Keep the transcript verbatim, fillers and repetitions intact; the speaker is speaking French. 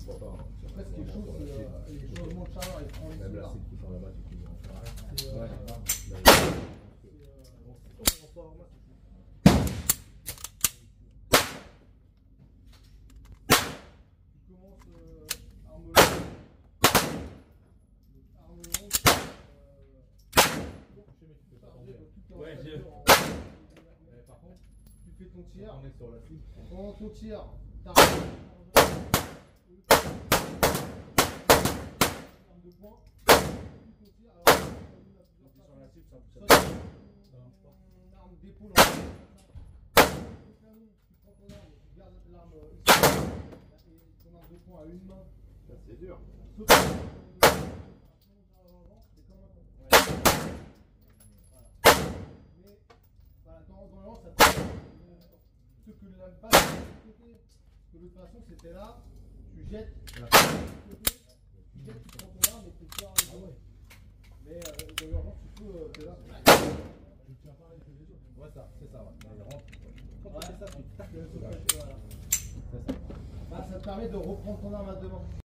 pourquoi pas. Hein. Après, ce qui est chaud, c'est euh, les changements de chaleur. Ils prennent Même là. la cible qui prend là-bas, tu peux en faire un. C'est euh, Ouais. c'est, Mais- euh, bon, c'est en format. Tu commences euh, arme longue. Arme longue. Euh, Ouais, je- Mais par contre, tu fais ton tir. On est sur la cible. Pendant ton tir, t'arrives. Arme de poing. Ton tir, alors, Sur la cible, ça soit ça marche pas. ton arme d'épaule. Ton canon, tu prends ton arme, tu gardes l'arme ici. Et ton arme de poing à une main. Ça, c'est dur. Saute. C'est comme un con. Voilà. Mais voilà, dans, dans l'avance, ça te ce que la balle de l'autre côté. Parce que de toute façon, c'était là, tu jettes. De l'autre côté, tu jettes, tu prends ton arme et tu tires avec le doigt. Mais euh, dans l'urgence, tu peux. Euh, t'es là. Je tiens pareil que les autres. Ouais, ça, c'est ça. Ouais. Il rentre. Quand Ouais. tu fais ça, tu tac le Voilà. C'est ça. Bah, ça te permet de reprendre ton arme à deux mains.